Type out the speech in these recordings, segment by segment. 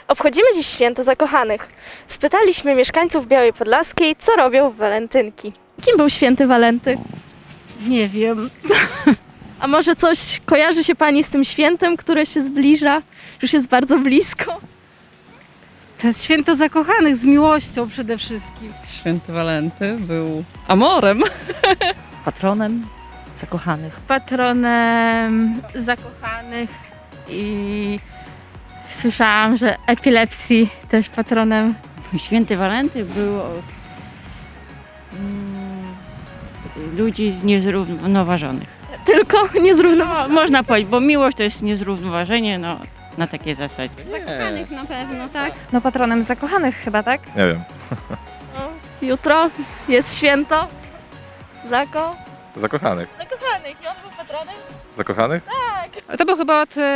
Obchodzimy dziś święto zakochanych. Spytaliśmy mieszkańców Białej Podlaskiej, co robią w walentynki. Kim był święty Walenty? Nie wiem. A może coś kojarzy się Pani z tym świętem, które się zbliża? Już jest bardzo blisko. To jest święto zakochanych, z miłością przede wszystkim. Święty Walenty był amorem. Patronem zakochanych. Patronem zakochanych i słyszałam, że epilepsji też patronem. Święty Walenty był ludzi niezrównoważonych. Tylko niezrównoważone. No, można powiedzieć, bo miłość to jest niezrównoważenie, no na takiej zasadzie. Zakochanych na pewno, tak? No patronem zakochanych chyba, tak? Nie wiem. Jutro jest święto Zakochanych. zakochanych. I on był patronem? Zakochanych? To był chyba od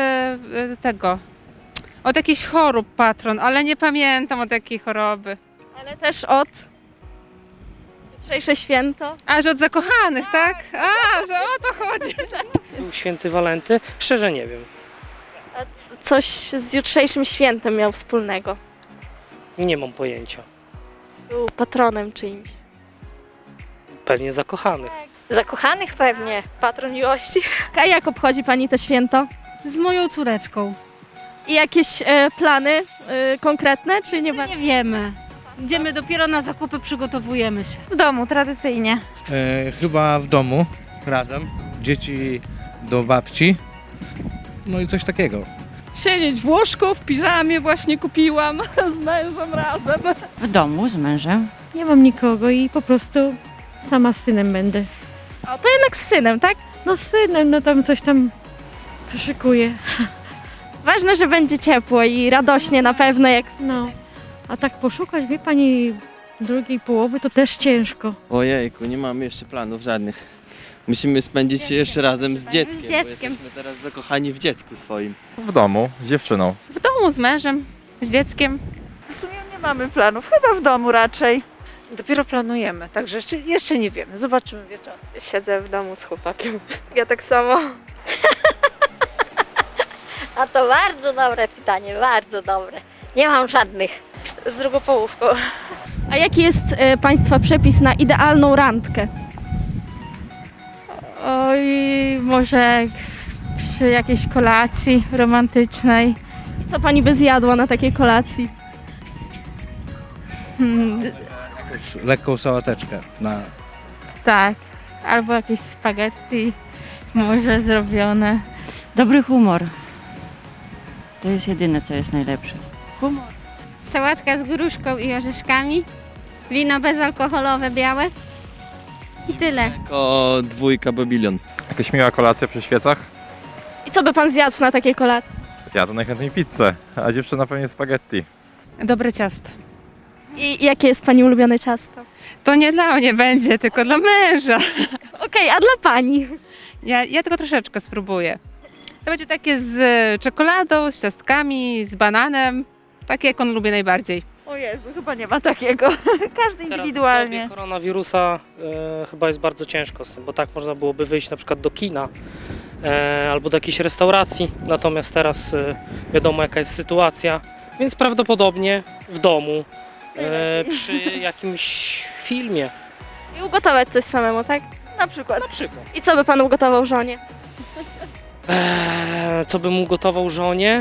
od jakichś chorób patron, ale nie pamiętam od jakiej choroby. Ale też od jutrzejsze święto. A, że od zakochanych, tak? A, że o to chodzi. Był święty Walenty? Szczerze nie wiem. A coś z jutrzejszym świętem miał wspólnego. Nie mam pojęcia. Był patronem czyimś. Pewnie zakochanych. Zakochanych pewnie, patron miłości. A jak obchodzi Pani to święto? Z moją córeczką. I jakieś plany konkretne, czy nie? Nie wiemy. Idziemy dopiero na zakupy, przygotowujemy się. W domu, tradycyjnie. Chyba w domu, razem. Dzieci do babci. No i coś takiego. Siedzieć w łóżku, w piżamie właśnie kupiłam z mężem razem. W domu z mężem. Nie mam nikogo i po prostu sama z synem będę. O, to jednak z synem, tak? No z synem, no tam coś tam szykuję. Ważne, że będzie ciepło i radośnie na pewno, jak... No, a tak poszukać, wie pani, drugiej połowy to też ciężko. Ojejku, nie mamy jeszcze planów żadnych. Musimy spędzić się jeszcze razem z dzieckiem. Z dzieckiem. Bo jesteśmy teraz zakochani w dziecku swoim. W domu, z dziewczyną. W domu z mężem, z dzieckiem. W sumie nie mamy planów, chyba w domu raczej. Dopiero planujemy, także jeszcze nie wiemy. Zobaczymy wieczorem. Siedzę w domu z chłopakiem. Ja tak samo. A to bardzo dobre pytanie, bardzo dobre. Nie mam żadnych. Z drugą połówką. A jaki jest Państwa przepis na idealną randkę? Oj, może przy jakiejś kolacji romantycznej. I co Pani by zjadła na takiej kolacji? Jakąś lekką sałateczkę na... Tak, albo jakieś spaghetti może zrobione. Dobry humor. To jest jedyne, co jest najlepsze. Humor. Sałatka z gruszką i orzeszkami, wino bezalkoholowe białe i tyle. Jako dwójka Babylon. Jakaś miła kolacja przy świecach? I co by Pan zjadł na takiej kolacji? Ja to najchętniej pizzę, a dziewczyna pewnie spaghetti. Dobre ciasto. I jakie jest Pani ulubione ciasto? To nie dla mnie będzie, tylko dla męża. Okej, a dla Pani? Ja tylko troszeczkę spróbuję. To będzie takie z czekoladą, z ciastkami, z bananem. Takie jak on lubi najbardziej. O Jezu, chyba nie ma takiego. Każdy indywidualnie. Teraz w dobie koronawirusa chyba jest bardzo ciężko z tym, bo tak można byłoby wyjść na przykład do kina albo do jakiejś restauracji. Natomiast teraz wiadomo jaka jest sytuacja, więc prawdopodobnie w domu przy jakimś filmie. I ugotować coś samemu, tak? Na przykład. Na przykład. I co by Pan ugotował żonie? Co bym ugotował żonie?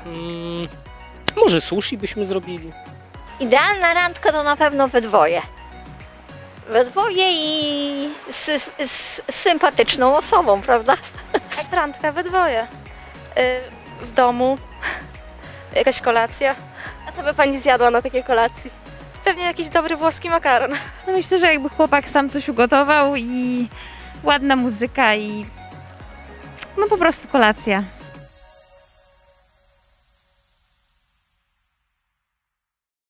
Może sushi byśmy zrobili. Idealna randka to na pewno we dwoje. We dwoje i z sympatyczną osobą, prawda? Jak randka we dwoje. W domu. Jakaś kolacja. A co by Pani zjadła na takiej kolacji? Pewnie jakiś dobry włoski makaron. No myślę, że jakby chłopak sam coś ugotował i ładna muzyka i no po prostu kolacja.